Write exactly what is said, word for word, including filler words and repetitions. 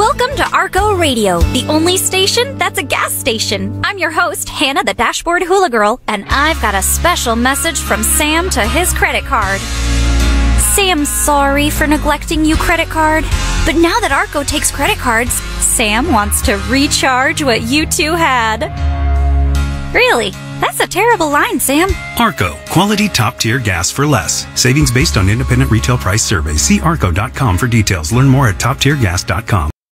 Welcome to Arco Radio, the only station that's a gas station. I'm your host, Hannah the Dashboard Hula Girl, and I've got a special message from Sam to his credit card. Sam's sorry for neglecting you, credit card. But now that Arco takes credit cards, Sam wants to recharge what you two had. Really? That's a terrible line, Sam. Arco, quality top-tier gas for less. Savings based on independent retail price surveys. See arco dot com for details. Learn more at top tier gas dot com.